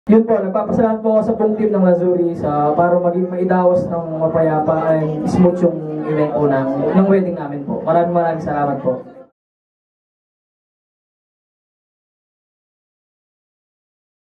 Yun po, nagpapasalamat po ako sa buong team ng Lazuri para maging maidawas ng mapayapa and smooth yung event po ng wedding namin po. Maraming salamat po.